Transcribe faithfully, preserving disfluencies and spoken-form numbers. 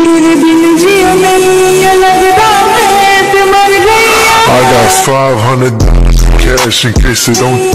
I got five hundred cash in case it don't